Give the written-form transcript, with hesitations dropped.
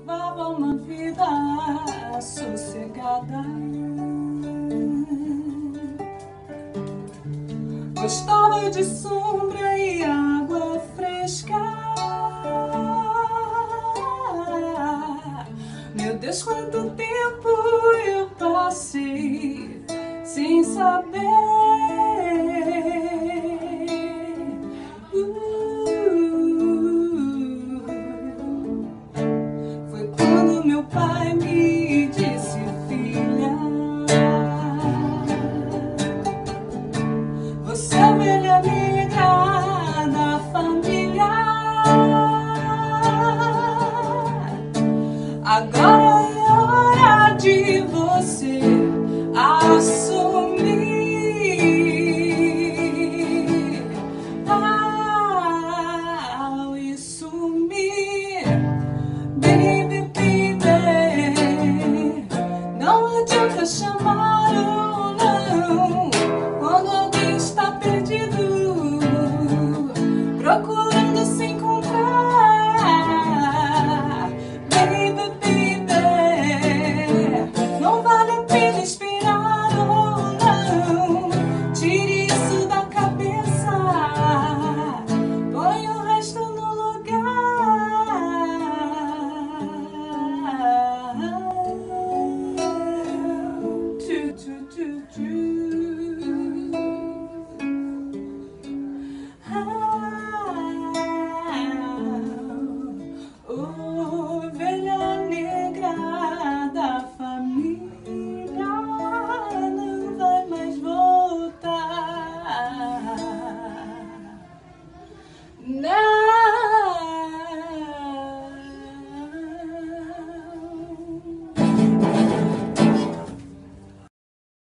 levava uma vida sossegada. Gostava de sombra e água fresca. Meu Deus, quanto tempo eu passei sem saber. Foi quando meu pai me disse: filha, você é a ovelha negra da família. Agora é hora de você assumir. E sumir. Baby, baby, não adianta chamar ou não quando alguém está perdido, procurando se encontrar. Baby, baby, não vale a pena esperar ou não. Tire isso da cabeça, põe o resto no lugar. Ovelha negra da família não vai mais voltar.